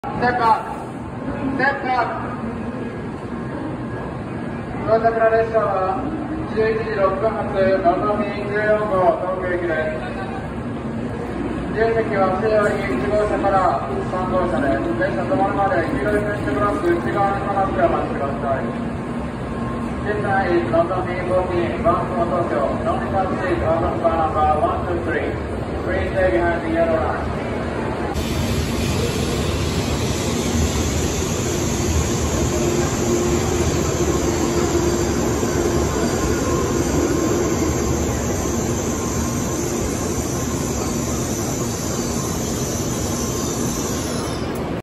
Step up! Step up! のぞみの列車は11時6分発のぞみ14号東京行きです。自由席は西寄り1号車から3号車で、列車止まるまで黄色い接触ブロック内側に下がってお待ちください。This line is Nozomi Boki, bound for Tokyo. Only one seat on car number 123. Please stay behind the yellow line. 「